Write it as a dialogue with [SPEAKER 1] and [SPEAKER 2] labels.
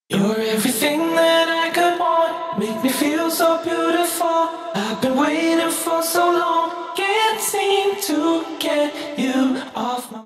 [SPEAKER 1] You're everything that I could want, make me feel so beautiful. I've been waiting for so long, can't seem to get you off my